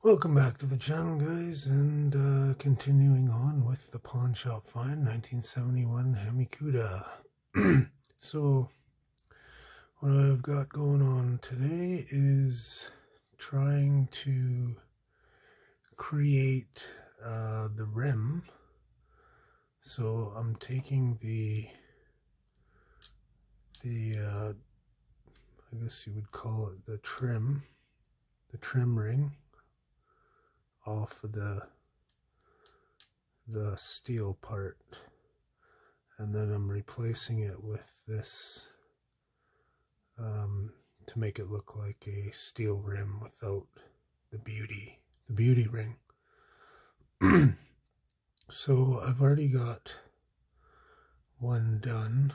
Welcome back to the channel, guys, and continuing on with the pawn shop find, 1971 Hemi Cuda. So what I've got going on today is trying to create the rim. So I'm taking the I guess you would call it the trim ring off of the steel part, and then I'm replacing it with this to make it look like a steel rim without the beauty ring. So I've already got one done,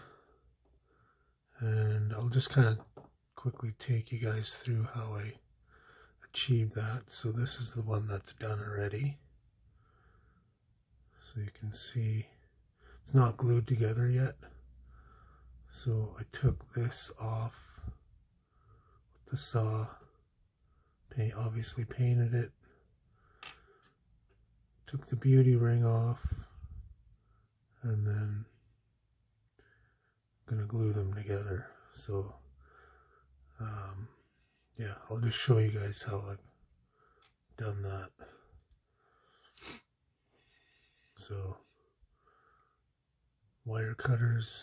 and I'll just kind of quickly take you guys through how I achieved that. So this is the one that's done already. So you can see it's not glued together yet. So I took this off with the saw, obviously painted it, took the beauty ring off, and then I'm gonna glue them together. So yeah, I'll just show you guys how I've done that. So wire cutters,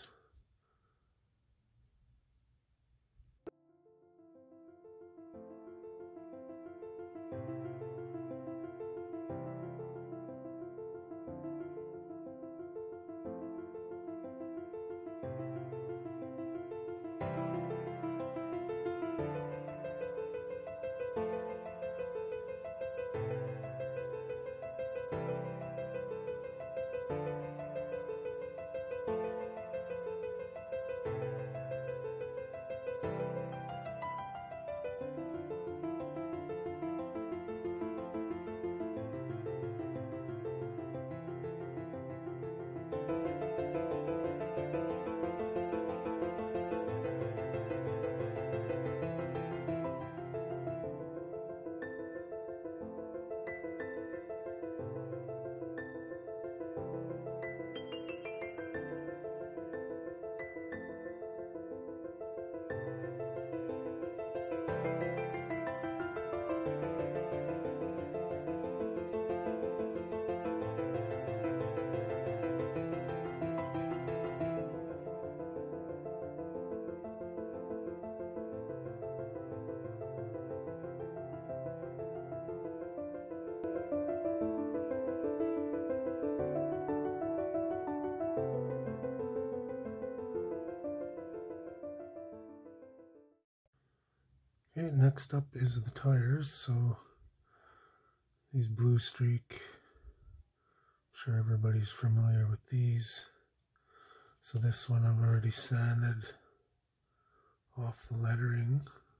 okay, next up is the tires. So these Blue Streak, I'm sure everybody's familiar with these. So this one I've already sanded off the lettering.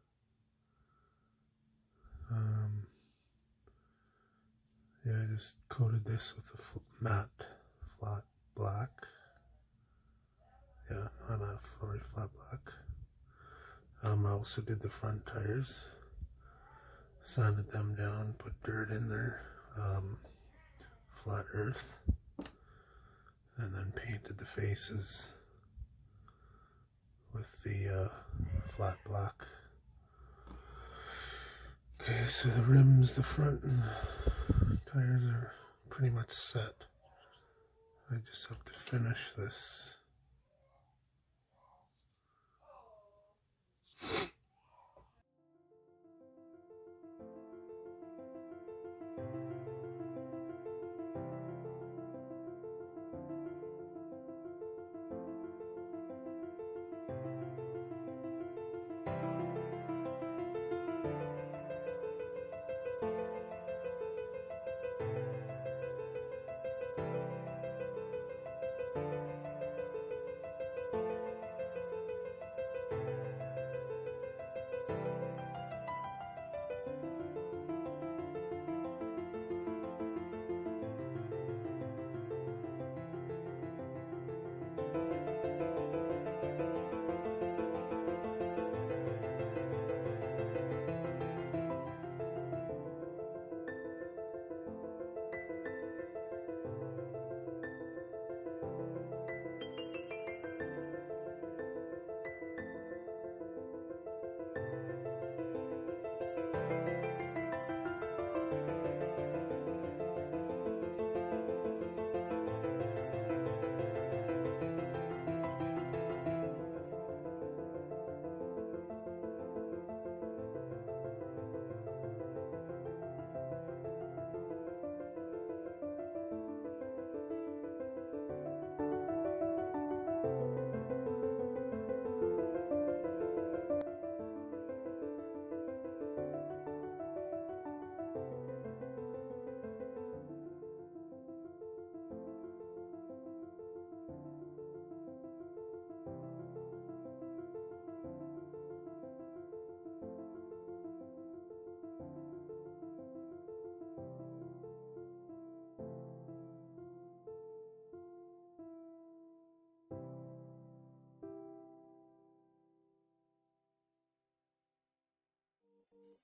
Yeah, I just coated this with a matte flat black. Yeah, not a sorry, flat black. I also did the front tires, sanded them down, put dirt in there, flat earth, and then painted the faces with the flat black. Okay, so the rims, the front and the tires are pretty much set. I just have to finish this.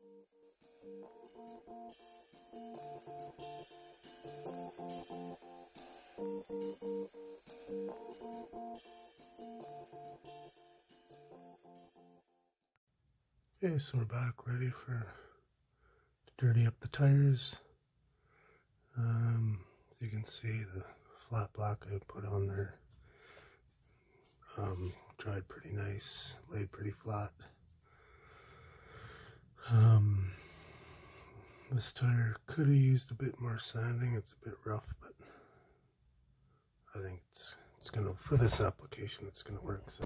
Okay, so we're back ready to dirty up the tires. You can see the flat black I put on there dried pretty nice, laid pretty flat. This tire could have used a bit more sanding. It's a bit rough, but I think it's gonna, for this application, it's gonna work. So.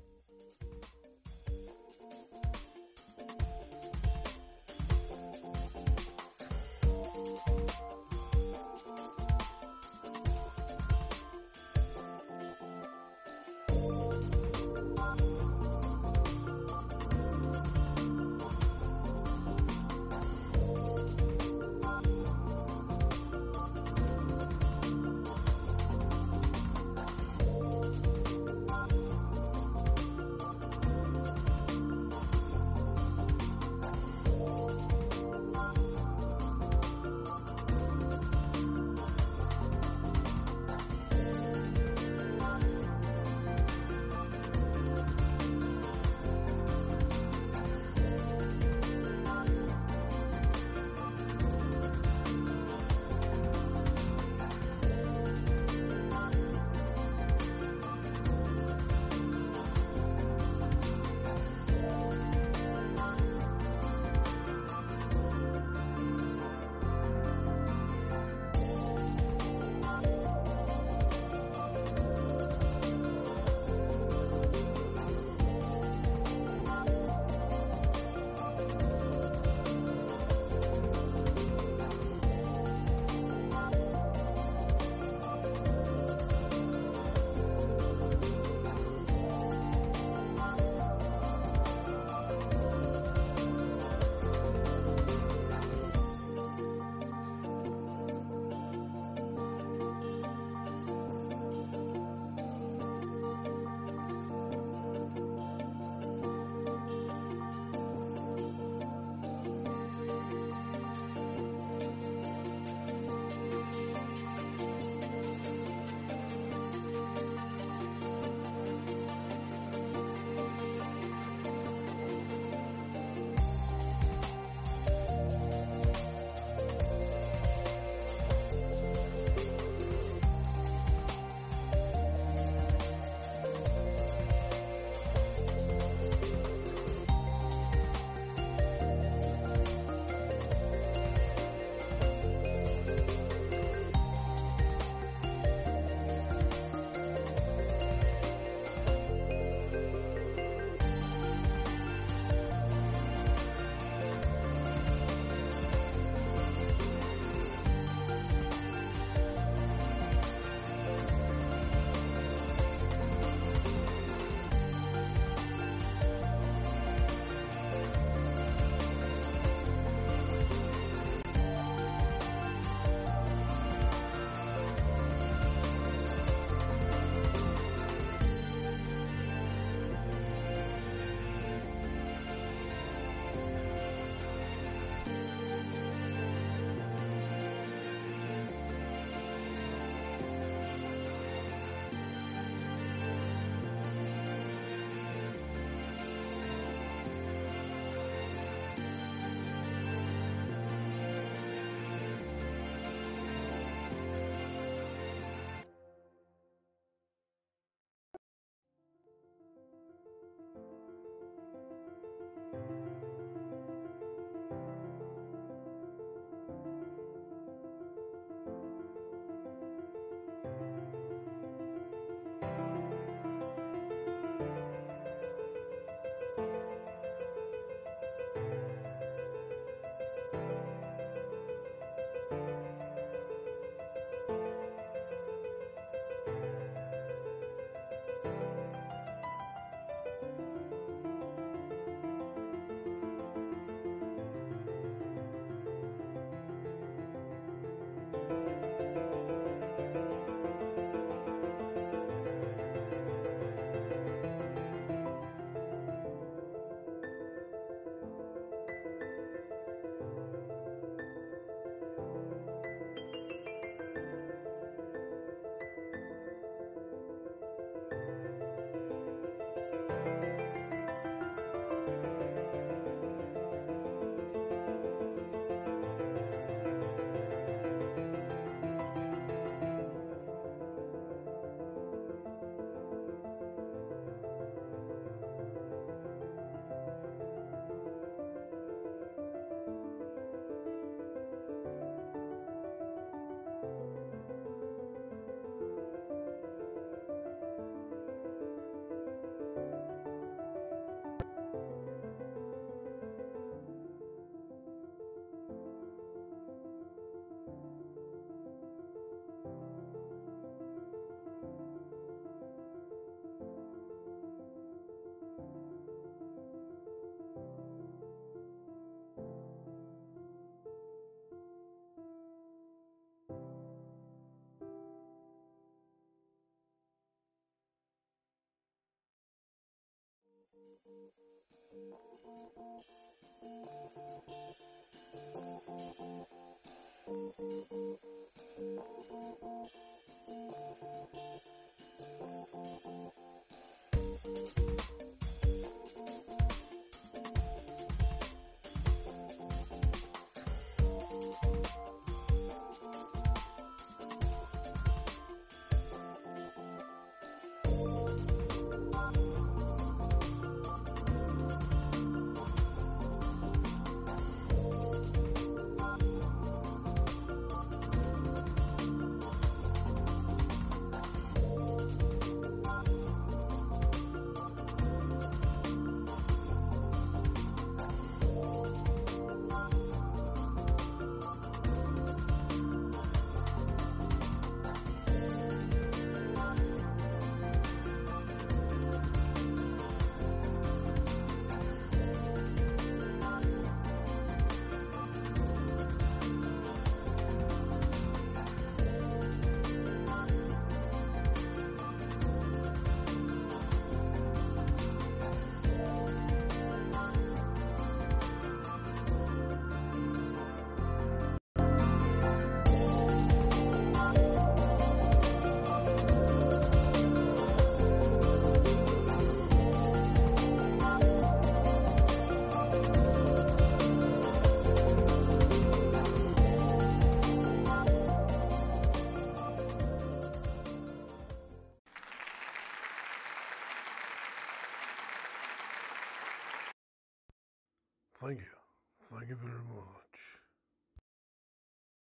Thank you. Thank you very much.